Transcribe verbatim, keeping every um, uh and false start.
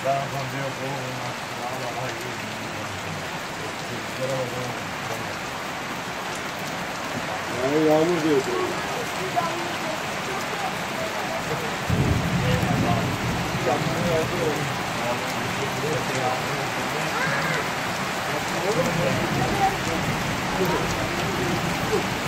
Daha fazla yok oğlum. Vallahi iyi. Yani yağmur diyorsun. Yağmur